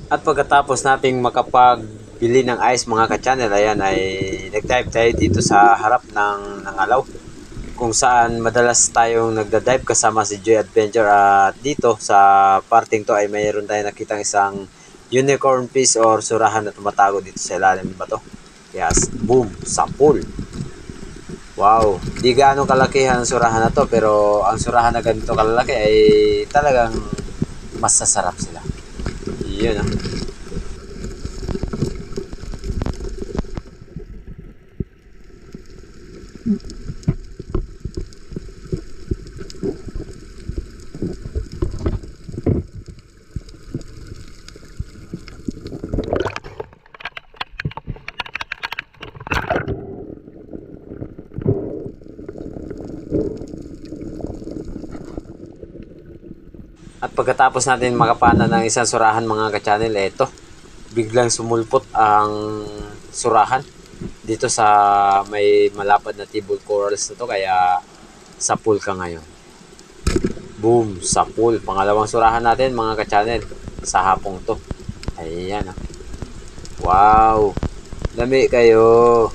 At pagkatapos nating makapagbili ng ice mga ka-channel, ayan ay nag-dive tayo dito sa harap ng Alaw. Kung saan madalas tayong nagda-dive kasama si Joy Adventure, at dito sa parting to ay mayroon tayong nakitang isang unicorn fish or surahan na tumatago dito sa ilalim ng bato. Yes, boom, sa pool. Wow, di gaano kalakihan ang surahan na to, pero ang surahan na ganito kalalaki ay talagang masasarap sila. Yun ah. At pagkatapos natin makapana ng isang surahan mga ka-channel, eto, biglang sumulpot ang surahan dito sa may malapad na tibol corals na to, kaya sa pool ka ngayon. Boom, sa pool. Pangalawang surahan natin mga ka-channel sa hapong to. Ayan ah. Wow, lami kayo.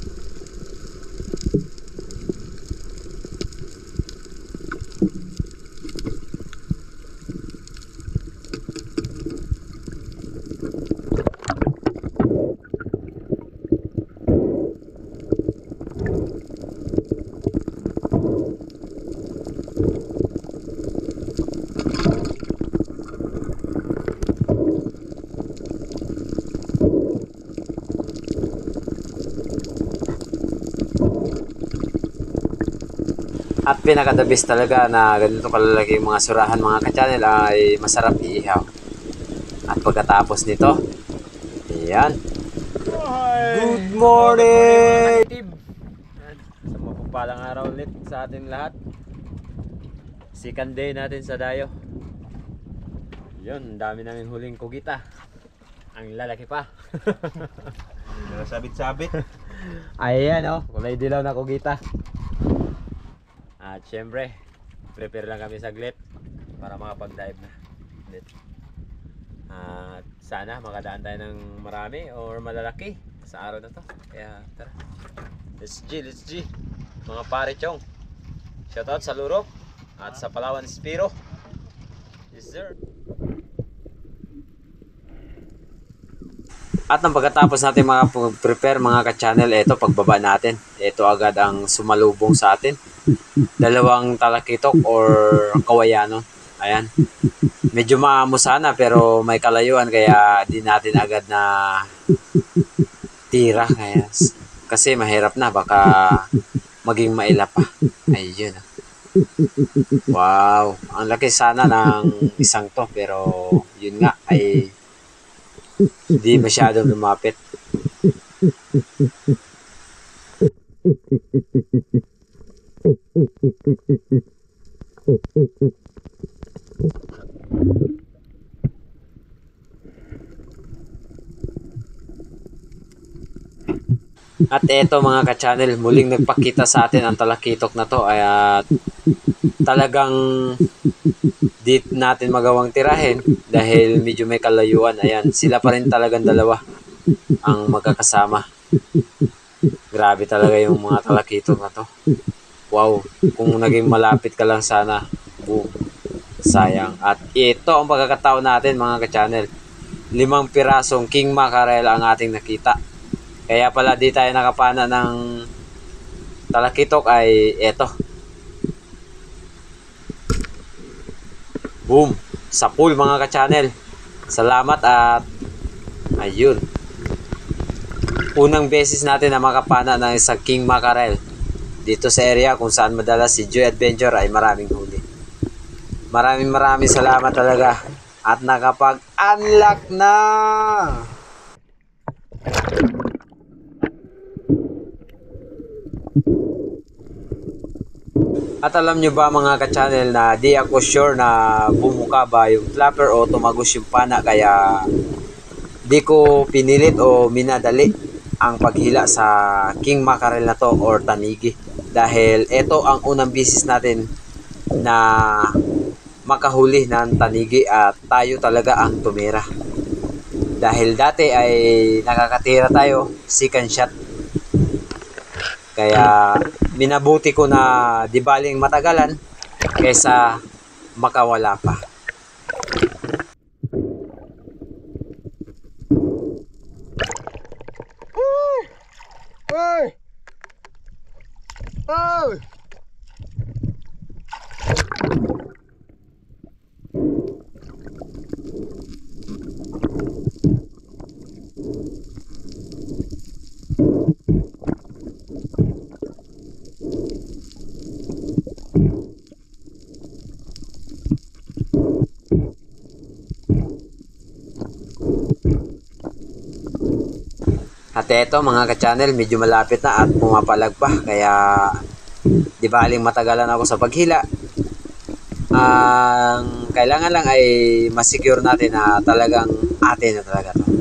At pinaka-the-best talaga na ganito kalalaki yung mga surahan mga ka-channel ay masarap iihaw. At pagkatapos nito, ayan. Good morning! Sa mapagpalang araw ulit sa ating lahat. Second day natin sa dayo. Yun, dami namin huling kugita. Ang lalaki pa. Sabit-sabit. Ayan oh, kulay dilaw na kugita. At syempre, prepare lang kami saglit para makapag-dive na ulit. At sana makadaan tayo ng marami or malalaki sa araw na to. Kaya tara, let's G mga pare chong. Shoutout sa Lurok at sa Palawan Spiro. Yes sir. At nang pagkatapos natin mga prepare mga ka-channel, ito pagbaba natin, ito agad ang sumalubong sa atin. Dalawang talakitok or kawayano. Ayan. Medyo maamo sana pero may kalayuan kaya di natin agad na tira. Kaya, kasi mahirap na, baka maging maila pa. Ayun. Wow. Ang laki sana ng isang to pero yun nga ay hindi masyadong lumapit. At eto mga ka-channel, muling nagpakita sa atin ang talakitok na to. Ay talagang di natin magawang tirahin dahil medyo may kalayuan. Ayan, sila pa rin talagang dalawa ang magkakasama. Grabe talaga yung mga talakitok na to. Wow, kung naging malapit ka lang sana. Boom, sayang. At ito ang pagkakataon natin mga ka-channel, 5 pirasong king mackerel ang ating nakita. Kaya pala di tayo nakapana ng talakitok ay eto. Boom, sa pool mga ka-channel. Salamat at ayun. Unang beses natin na makapana ng isang king mackerel dito sa area kung saan madalas si Joy Adventure ay maraming huli. Maraming salamat talaga at nakapag-unlock na. At alam nyo ba mga ka-channel na di ako sure na bumuka ba yung flapper o tumagos yung pana, kaya di ko pinilit o minadali ang paghila sa king mackerel na to or tanigi. Dahil ito ang unang bisis natin na makahuli ng tanigi at tayo talaga ang tumira. Dahil dati ay nakakatira tayo, second shot. Kaya minabuti ko na di baling matagalan kaysa makawala pa. Ôi! Ôi! At eto mga ka-channel, medyo malapit na at pumapalag pa. Kaya di baling matagalan ako sa paghila. Ang kailangan lang ay masecure natin na talagang atin na talaga to.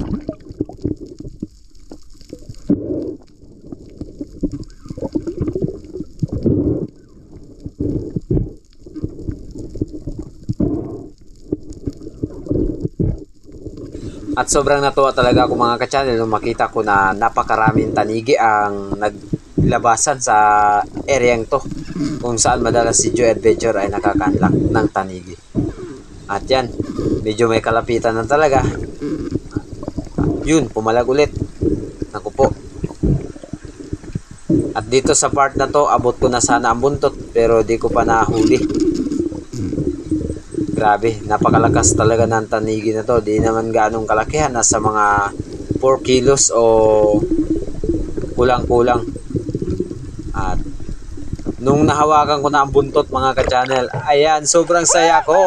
At sobrang natuwa talaga ako mga ka-channel nung makita ko na napakaraming tanigi ang naglabasan sa areang to, kung saan madalas si Joy Adventure ay nakakanlak ng tanigi. At yan, medyo may kalapitan na talaga. Yun, pumalag ulit. Naku po. At dito sa part na to, abot ko na sana ang buntot pero di ko pa nahuli. Grabe, napakalakas talaga ng tanigi na to. Di naman ganong kalakihan, nasa mga 4 kilos o kulang-kulang. At nung nahawakan ko na ang buntot mga ka-channel, ayan, sobrang saya ko.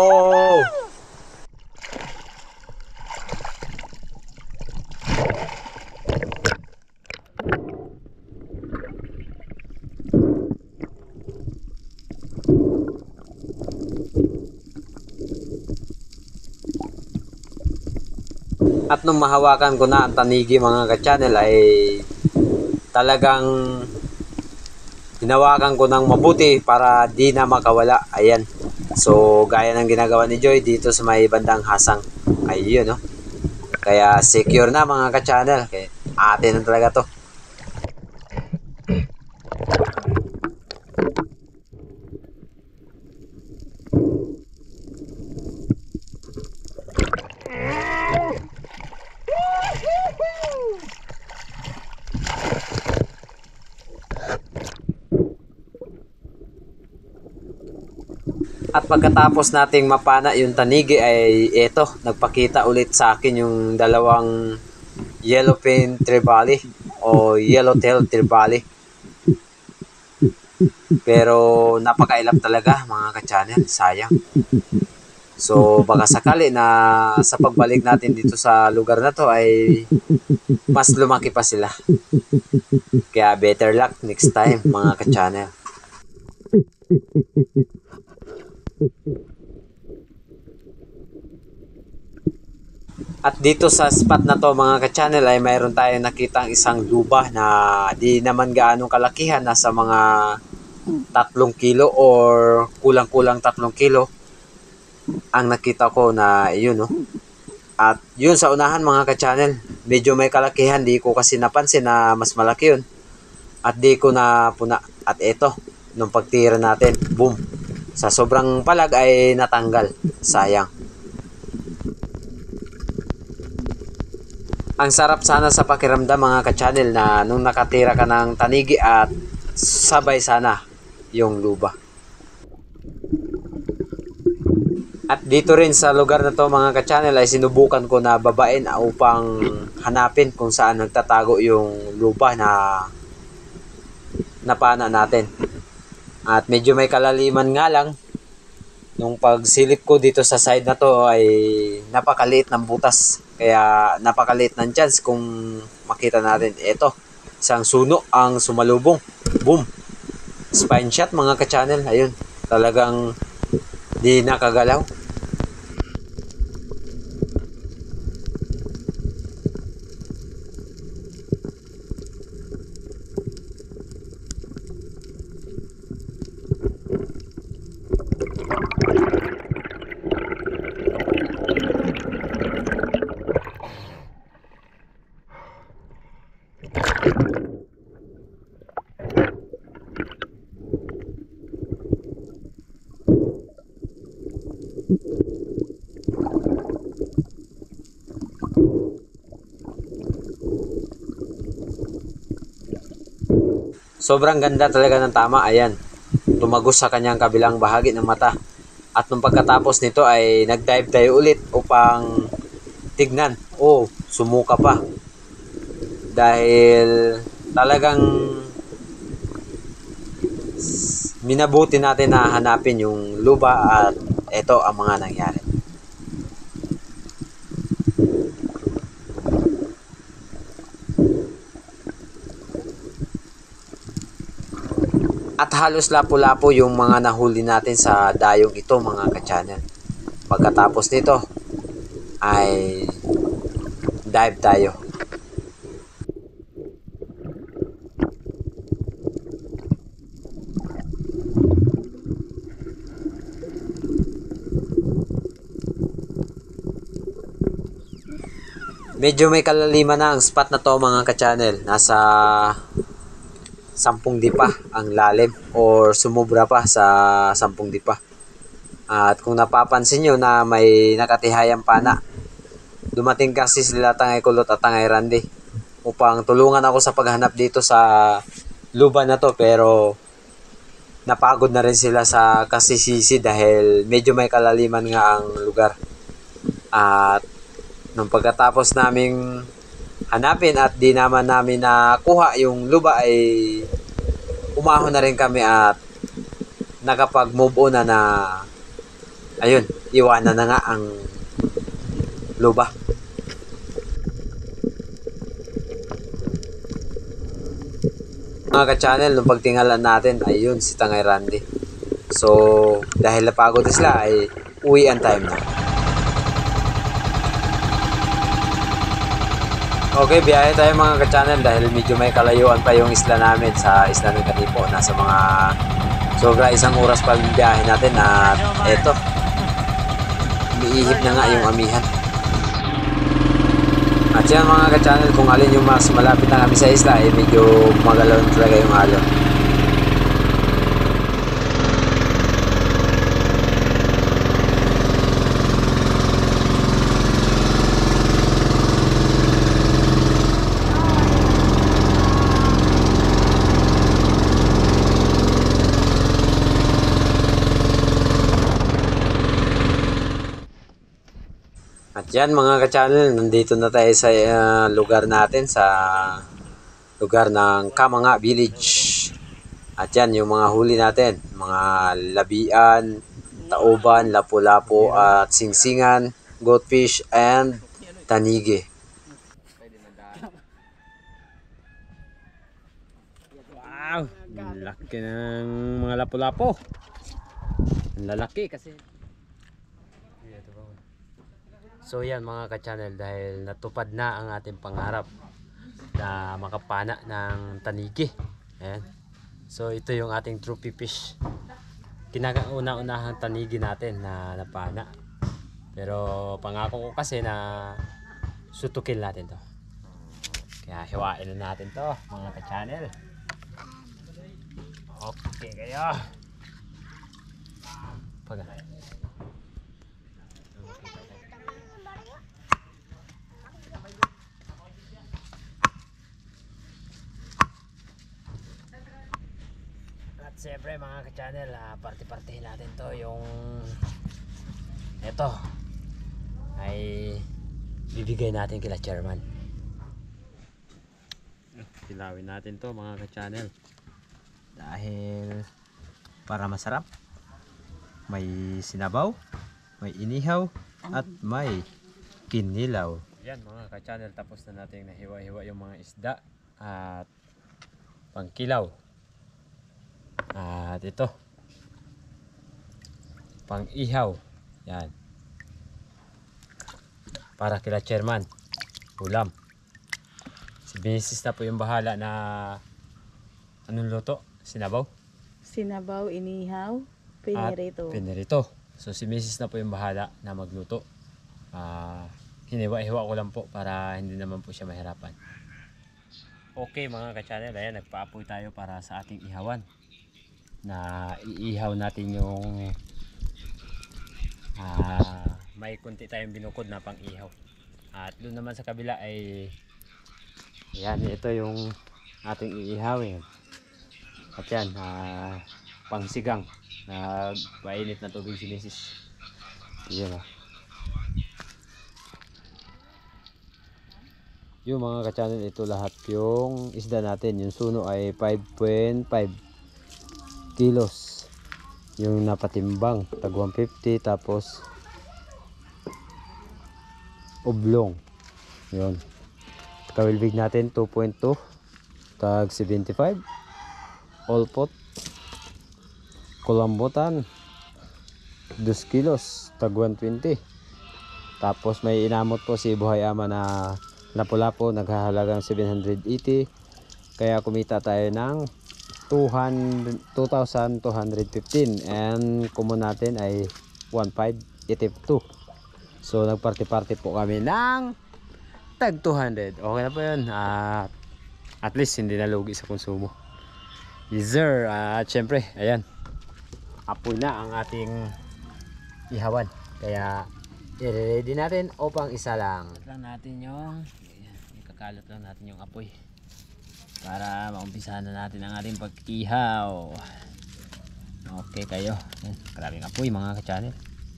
At nung mahawakan ko na ang tanigi mga ka-channel ay talagang hinawakan ko ng mabuti para di na makawala. Ayan. So gaya ng ginagawa ni Joy dito sa may bandang hasang. Ayun no. Kaya secure na mga ka-channel. Kaya atin na talaga to. At pagkatapos nating mapana yung tanigi ay eto, nagpakita ulit sa akin yung dalawang yellowfin trevally o yellowtail trevally. Pero napakailap talaga mga ka-channel, sayang. So baka sakali na sa pagbalik natin dito sa lugar na to ay mas lumaki pa sila. Kaya better luck next time mga ka-channel. At dito sa spot na to mga ka-channel ay mayroon tayong nakitang isang luba na di naman gaanong kalakihan, nasa mga 3 kilo or kulang-kulang 3 kilo ang nakita ko na yun no. At yun sa unahan mga ka-channel, medyo may kalakihan, di ko kasi napansin na mas malaki yun. At di ko na puna. At eto, nung pagtira natin, boom, sa sobrang palag ay natanggal. Sayang. Ang sarap sana sa pakiramdam mga ka-channel na nung nakatira ka ng tanigi at sabay sana yung luba. At dito rin sa lugar na to mga ka-channel ay sinubukan ko na babain upang hanapin kung saan nagtatago yung luba na napana natin. At medyo may kalaliman nga lang. Nung pagsilip ko dito sa side na to ay napakaliit ng butas. Kaya napakaliit ng chance kung makita natin. Ito, isang suno ang sumalubong. Boom! Spine shot mga ka-channel. Ayun, talagang di nakagalaw. sobrang ganda talaga ng tama. Ayan, tumagos sa kanyang kabilang bahagi ng mata. At nung pagkatapos nito ay nag-dive tayo ulit upang tignan. Oh, sumuka pa. Dahil talagang minabuti natin na hanapin yung luba at ito ang mga nangyari. At halos lapo-lapo yung mga nahuli natin sa dayong ito mga ka-channel. Pagkatapos nito ay dive tayo. Medyo may kalaliman na ang spot na to mga ka-channel. Nasa 10 dipa ang lalim or sumubra pa sa 10 dipa. At kung napapansin nyo na may nakatihayang pana, dumating kasi sila Tangay Kulot at Tangay Randy upang tulungan ako sa paghanap dito sa luba na to, pero napagod na rin sila sa kasisisi dahil medyo may kalaliman nga ang lugar. At nung pagkatapos naming hanapin at di naman namin nakuha yung luba ay umahon na rin kami at nakapag-move on na ayun, iwanan na nga ang luba. Mga ka-channel, nung pagtingalan natin, ayun si Tangay Randy. So, dahil napagod sila ay uwian time na. Okay, biyahe tayo mga ka-channel dahil medyo may kalayuan pa yung isla namin sa isla ng Kanipo. Nasa mga sobra 1 oras pa yung biyahe natin at eto, umiihip na nga yung amihan. At yan mga ka-channel, kung alin yung mas malapit na kami sa isla ay medyo magalaw talaga yung alon. At yan mga ka-channel, nandito na tayo sa lugar natin, sa lugar ng Kamanga Village. At yan yung mga huli natin, mga labian, tauban, lapu-lapu at singsingan, goldfish and tanigi. Wow, laki ng mga lapu-lapu. Ang lalaki kasi. So yan mga ka-channel, dahil natupad na ang ating pangarap na makapana ng tanigi. Ayan. So ito yung ating trophy fish. Kinakauna-unahang tanigi natin na napana. Pero pangako ko kasi na sutukin natin to. Kaya hiwain na natin to mga ka-channel. Okay kayo. Siyempre mga ka-channel, party-party natin to. Yung ito ay bibigay natin kila chairman. Kilawin natin to mga ka-channel dahil para masarap. May sinabaw, may inihaw at may kinilaw. Yan mga ka-channel, tapos na natin nahiwa-hiwa yung mga isda at pangkilaw. At ito pang ihaw, yan para kila chairman ulam. Si Benesis na po yung bahala na anong luto, sinabaw, inihaw, pinirito. Pinirito. So si Mrs. na po yung bahala na magluto. Hiniwa-hiwa ko lang po para hindi naman po siya mahirapan. Okay mga ka-channel, ayan, nagpaapoy tayo para sa ating ihawan. Na iihaw natin yung may kunti tayong binukod na pang ihaw. At doon naman sa kabila ay yan, ito yung ating iihawin. At yan, pangsigang. Nagpainit na tubig si Mrs. Yan yung mga ka-channel, ito lahat yung isda natin. Yung suno ay 5.5 kilos. Yung napatimbang, tag 150. Tapos oblong. Yun. Kawilbig natin 2.2 tag 75. Olpot. Kulambutan 2 kilos tag 120. Tapos may inamot po si Buhay Ama na lapu-lapu, naghahalagang 780. Kaya kumita tayo ng 2,215. And common natin ay 1,582. So nagparty-party po kami ng tag 200. Okay na po yun. At least hindi nalugi sa konsumo. Yes sir. At syempre, ayan, apoy na ang ating ihawan. Kaya i-ready natin upang isa lang natin yung ikakalot lang natin yung apoy para maumpisahan na natin ang ating pag-ihaw. Okay kayo. Maraming apoy mga ka-channel.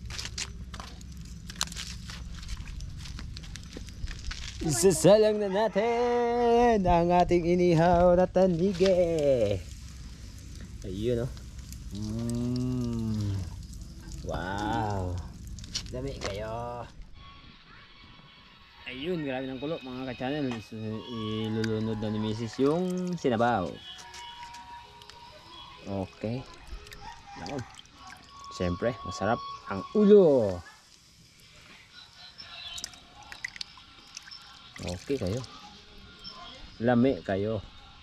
Isasalang na natin ang ating inihaw na tanige. Ayun Wow, dami kayo. Ayun, grabe ng kulo mga ka-channel. Ilulunod na ni Mrs. yung sinabaw. Okay. Naon. Siyempre, masarap ang ulo. Okay kayo. Lami kayo.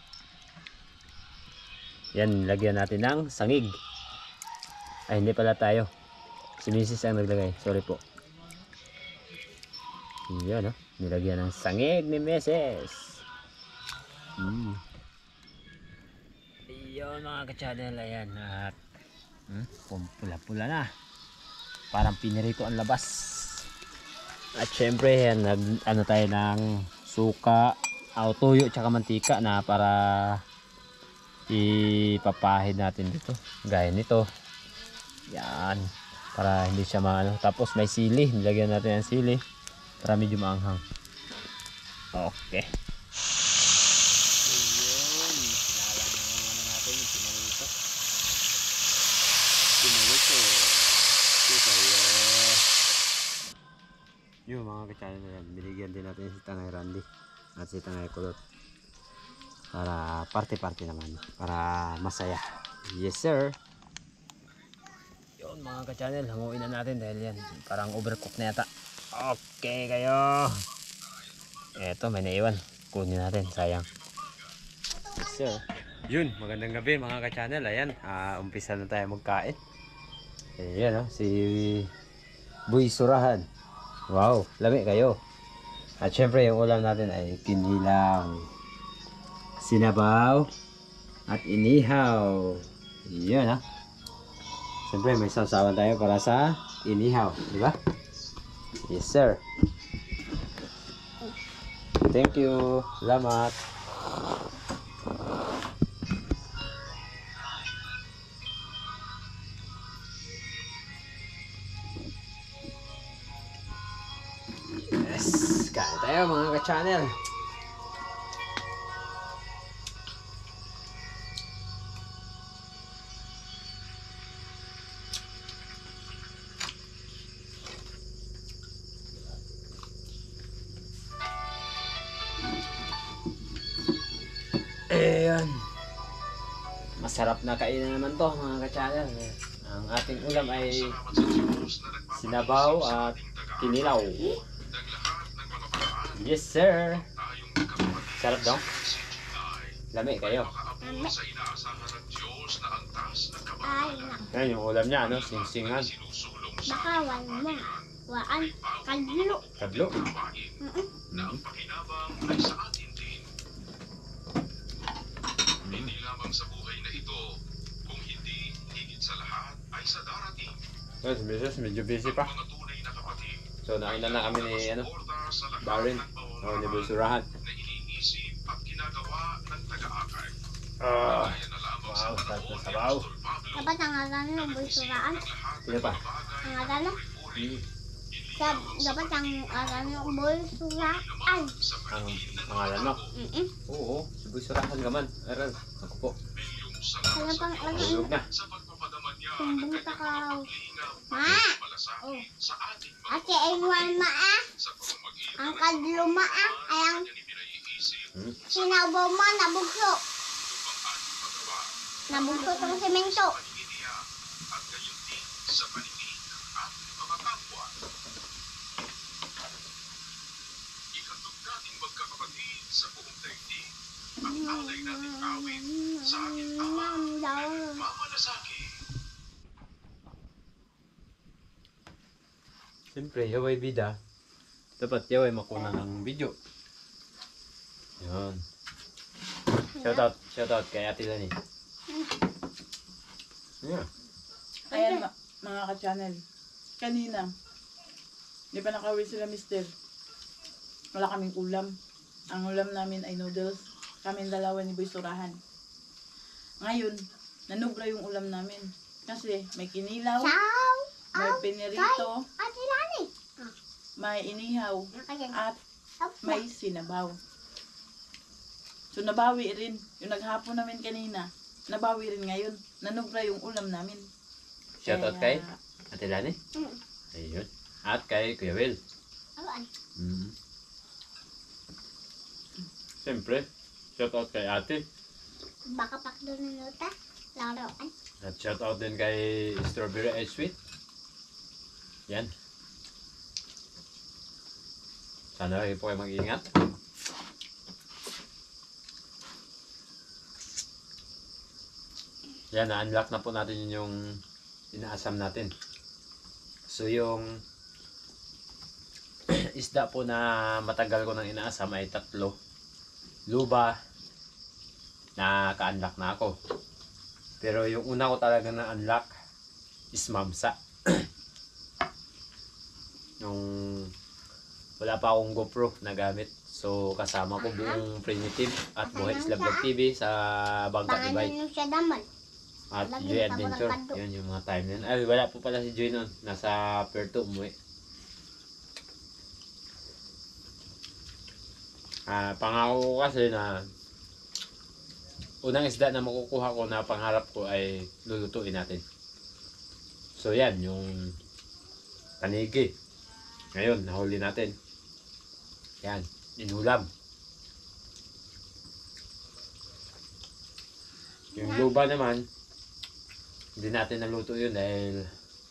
Yan, lagyan natin ng sangig. Ay, hindi pala tayo. Si Mrs. ang naglagay. Sorry po. Yan, nilagyan ng sangig ni Mrs. Ayun mga ka-channel. Ayan. At pula-pula na. Parang pinirito ang labas. At syempre yan, ano tayo ng suka, tuyo tsaka mantika na para ipapahid natin dito. Gaya nito. Yan. Para hindi siya maano. Tapos may sili. Nilagyan natin ng sili para medyo maanghang. Okay. Ayun. Lalang naman natin yung pinalito. Pinalito. Ito tayo. Yung mga ka-channel na yan, binigyan din natin si Tangay Randy at si Tangay Kulot para party-party naman, para masaya. Yes sir. Yun mga ka-channel, hanguin na natin dahil yan parang overcook na yata. Okay kayo. Eto, may naiwan, kunin natin, sayang. Yes sir. Yun, magandang gabi mga ka-channel. Ayan, umpisa na tayo magkain. Ayan si Buy Surahan. Wow, lami kayo. At syempre yung ulam natin ay kinilaw, sinabaw, at inihaw. Yan Syempre may sausawan tayo para sa inihaw, di ba? Yes sir. Thank you. Salamat. Yes, kain tayo mga ka-channel. Ayan. Masarap na kainan naman to mga ka-channel. Ang ating ulam ay sinabaw at kinilaw. Yes sir. Sarap daw. Lami kayo. Ayan yung ulam niya, sing-singan. Bakawal mo. Waan. Kadlo. Kadlo? Hindi lamang sa buhay na ito, kung hindi higit sa lahat ay sa darating. Yes, Mrs. medyo busy pa. Mga tunay na kapatid. So nauna na kami ni Suporta sa lahat Darren. ng pamumuhay Ni Busurahan. na iniisip at ginagawa ng taga-akay. Wow. Kaya na lamang sa Sabaw. Dapat ang ngalan ng bulsuraan. Sino pa? Ang ngalan na. Dapat ang ngalan ng bulsuraan. Ang pangalan mo? Mm-mm. Oo, si Boy Surahan gaman. Aral, ako po. Ano pang ano? Tulog na. Sa pagpapadaman niya Kumbong ng takaw. kalingap Ma! malasakit sa ating mga Ate Ewan maa. sa pamamagitan Ang kadlo maa. Ay ang niya ni pinaiisip sinaubaw mo nabugso. ang ating paggawa Nabugso ng semento. paningin niya at gayon din sa paningin ng ating mga kapwa. Ikatog nating magkakapatid sa buong daigdig ang alay nating awit sa ating ama Mama Nasaki. Siyempre, yaway bida. Dapat yaway makuna ng video. Yun. Shoutout kay Ate Lani. Yeah. Ayan mga ka-channel. Kanina, di pa nakauwi sila mister. Wala kaming ulam. Ang ulam namin ay noodles. Kaming dalawa ni Boy Surahan. Ngayon, nanubra yung ulam namin. Kasi may kinilaw, Ciao. may pinirito, Ate Lani. may inihaw, Nakayan. at may sinabaw. So nabawi rin. Yung naghapon namin kanina, nabawi rin ngayon. Nanubra yung ulam namin. Shoutout kay Ate Lani. Mm. Ayun. At kay Kuya Will. Awan. Siyempre, shoutout kay Ate. Baka pakdo ng luta. Laruan. At shoutout din kay Strawberry Ice Sweet. Yan. Sana rin po kayo mag-iingat. Yan, na-unlock na po natin yung inaasam natin. So yung isda po na matagal ko nang inaasam ay 3. Luba, naka-unlock na ako. Pero yung una ko talaga na-unlock is mamsa. Nung wala pa akong GoPro na gamit. So kasama ko buong Primitive at Buhay Isla Vlog TV sa Bangka Pangalan Ibay. nyo siya daman. At Lagi Joy sa Adventure. Barangkado. Yun yung mga time na yun. Ay, wala po pala si Joy noon. Nasa Puerto umuwi. Pangako ko kasi na unang isda na makukuha ko na pangarap ko ay lulutuin natin. So yan, yung tanigi. Ngayon, nahuli natin. Yan, inulam. Yung luba naman, hindi natin naluto yun dahil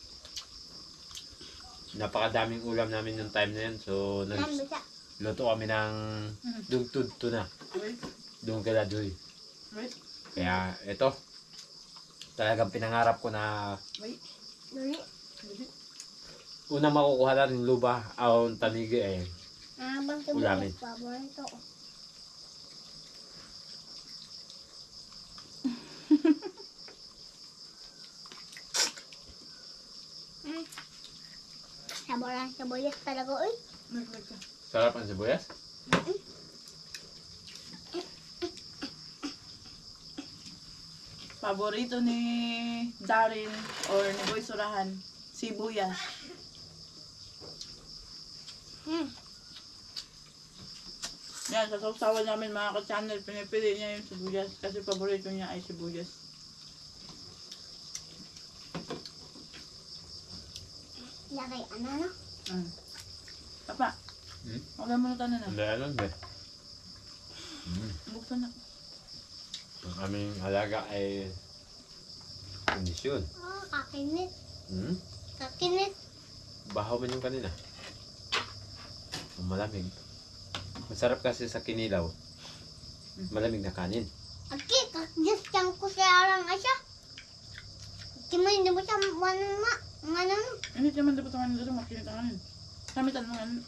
napakadaming ulam namin yung time na yun. So, Yan, bisa. nagluto kami ng dugtud tuna. Wait, Doon kala Joy. wait, Kaya ito, talagang pinangarap ko na wait. Duli. unang makukuha natin luba ang tanigi eh. Habang Ulamin. sibuyas, paborito ko. Saboran sibuyas talaga, uy. Wait, wait ka. Sarap ang sibuyas. Paborito ni Darin or ni Boy Surahan, sibuyas. Yan, sa sausawan namin mga ka-channel, pinipili niya yung sibuyas kasi paborito niya ay sibuyas. Lagay, ano? Mm. Papa, wala mo na tanan na. Hindi, ano hindi. Buksan na. Ang aming alaga ay kondisyon. Oh, kakinit. Hmm? Kakinit. Bahaw man yung kanina. Ang malamig. Masarap kasi sa kinilaw. Malamig na kanin. Aki, kakdiyos siyang ko sa arang asya. Hindi mo, hindi mo siya manma. Ano? Hindi naman dapat ang ano makinit ang anin. Kamitan mo ano.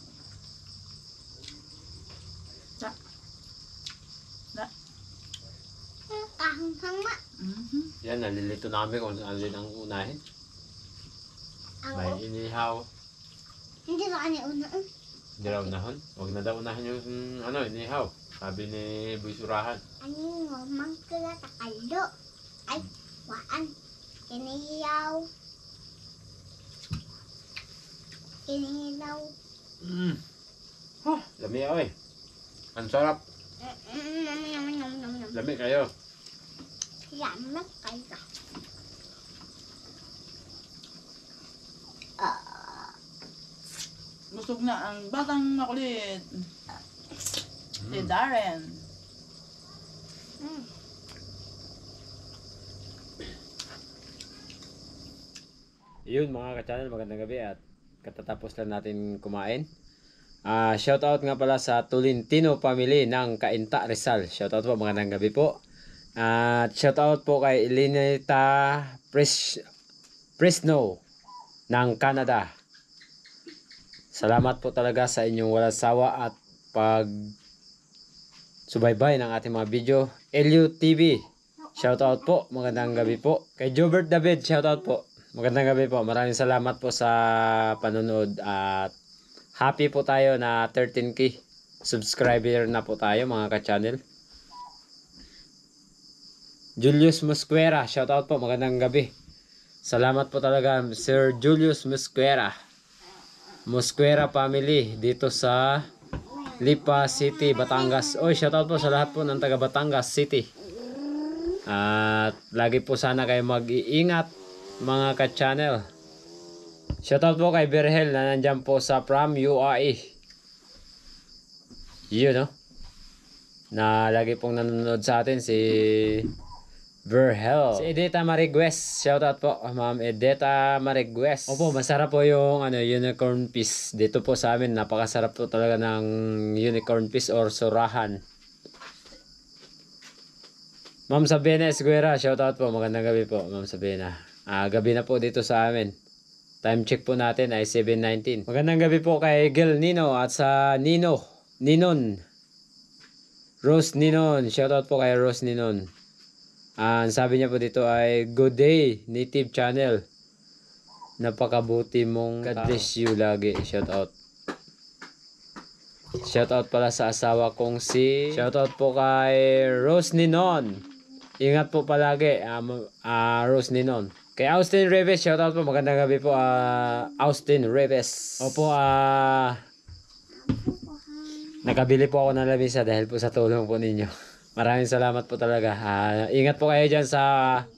Sa. Na. Kahanghang ma. Yan, nalilito na kami kung alin ang unahin. Ang May inihaw. hindi na kanya una. Hindi raw unahon. Huwag na daw unahin yung inihaw. Sabi ni Boy Surahan. Ano mo, mangkala takalo. Ay, Waan. Kiniyaw. Kinilaw. Lami oy. Ang sarap. Lami kayo. Salamat kayo. Busog na ang batang makulit. Si Darren. Yun mga ka-channel, magandang gabi at katatapos lang natin kumain. Shoutout nga pala sa Tolentino family ng Cainta, Rizal. Shoutout po, magandang gabi po. At shoutout po kay Elinita Fresno ng Canada. Salamat po talaga sa inyong walang sawa at pag subaybay ng ating mga video. Elio TV, shoutout po, magandang gabi po. Kay Jobert David, shoutout po. Magandang gabi po. Maraming salamat po sa panonood at happy po tayo na 13K subscriber na po tayo mga ka-channel. Julius Musquera, shoutout po. Magandang gabi. Salamat po talaga Sir Julius Musquera. Musquera family dito sa Lipa City, Batangas. Oy, shoutout po sa lahat po ng taga Batangas City. At lagi po sana kayo mag-iingat mga ka-channel. Shoutout po kay Berhel na nandyan po sa from UAE. Yun no? Na lagi pong nanonood sa atin si Berhel. Si Edeta Marigues. Shoutout po Ma'am Edeta Marigues. Opo, masarap po yung unicorn fish. Dito po sa amin, napakasarap po talaga ng unicorn fish or surahan. Ma'am Sabina Esguera, shoutout po. Magandang gabi po Ma'am Sabina. Gabi na po dito sa amin. Time check po natin ay 7:19. Magandang gabi po kay Gil Nino at sa Ninon. Rose Ninon. Shoutout po kay Rose Ninon. Ang sabi niya po dito ay good day native channel. Napakabuti mong God bless you lagi. Shoutout. Shoutout pala sa asawa kong shoutout po kay Rose Ninon. Ingat po palagi Rose Ninon. Kay Austin Reves, shoutout po. Magandang gabi po, Austin Reves. Opo, nakabili po ako ng lamisa dahil po sa tulong po ninyo. Maraming salamat po talaga. Ingat po kayo dyan sa...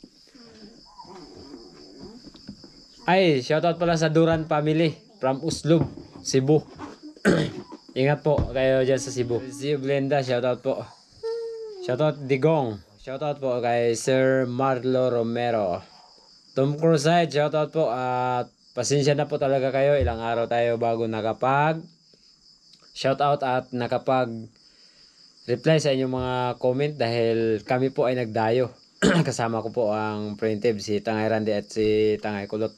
Ay, shoutout pala sa Duran family from Uslob, Cebu. Ingat po kayo dyan sa Cebu. Si Glenda, shoutout po. Shoutout Digong. Shoutout po kay Sir Marlo Romero. Tom Crusade, shoutout po at pasensya na po talaga kayo. Ilang araw tayo bago nakapag shoutout at nakapag reply sa inyong mga comment dahil kami po ay nagdayo. Kasama ko po ang preventive, si Tangay Randy at si Tangay Kulot.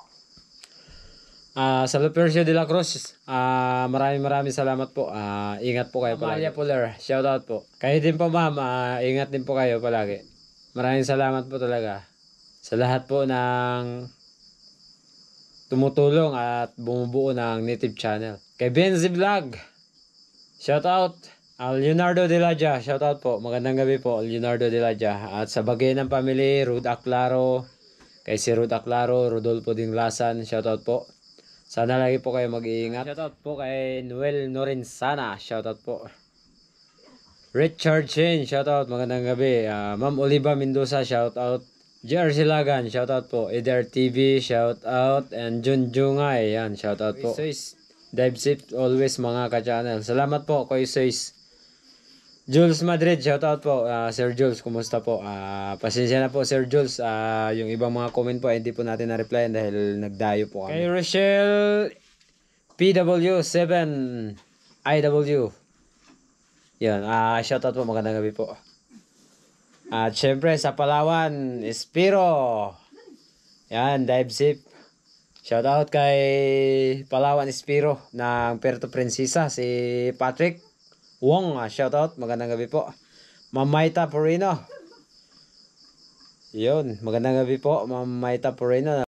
Sa Lupercio de la Cruz, maraming salamat po. Ingat po kayo palagi. Amalia Puller, shoutout po. Kayo din po ma'am, ingat din po kayo palagi. Maraming salamat po talaga sa lahat po ng tumutulong at bumubuo ng native channel. Kay Benzi Vlog, shoutout. Leonardo de Laja, shoutout po. Magandang gabi po, Leonardo de Laja. At sa Bagay ng Family, Rud Aclaro. Kay si Rud Aclaro, Rodolfo Dinglasan, shoutout po. Sana lagi po kayo mag-iingat. Shoutout po kay Noel Norensana, shoutout po. Richard Chen, shoutout. Magandang gabi. Ma'am Oliva Mendoza, shoutout. JR Silagan, shoutout po. Eder TV, shoutout. And Jun Jungay, yan, shoutout po. Dive safe always mga ka-channel. Salamat po kay Sois. Jules Madrid, shoutout po. Sir Jules, kumusta po? Pasensya na po Sir Jules. Yung ibang mga comment po, hindi po natin na-reply dahil nagdayo po kami. Kay Rochelle PW7 IW. Yan, shoutout po. Magandang gabi po. At syempre sa Palawan, Espiro. Yan, dive safe. Shoutout kay Palawan Espiro ng Puerto Princesa, si Patrick Wong. Shoutout, magandang gabi po. Mamaita Porino. Yun, magandang gabi po, Mamaita Porino.